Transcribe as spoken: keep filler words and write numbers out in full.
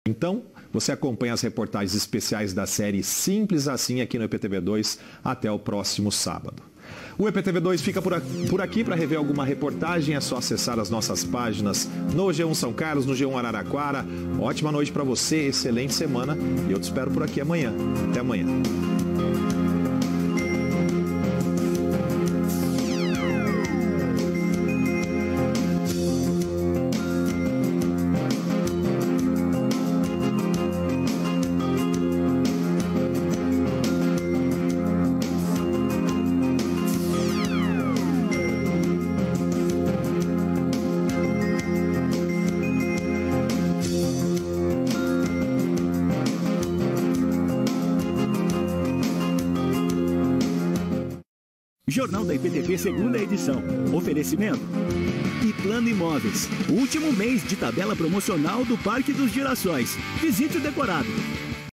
Então, você acompanha as reportagens especiais da série Simples Assim aqui no E P T V dois até o próximo sábado. O E P T V dois fica por aqui. Para rever alguma reportagem é só acessar as nossas páginas no G um São Carlos, no G um Araraquara. Ótima noite para você, excelente semana e eu te espero por aqui amanhã. Até amanhã. Jornal da E P T V, segunda edição. Oferecimento e Plano Imóveis. Último mês de tabela promocional do Parque dos Girassóis. Visite o decorado.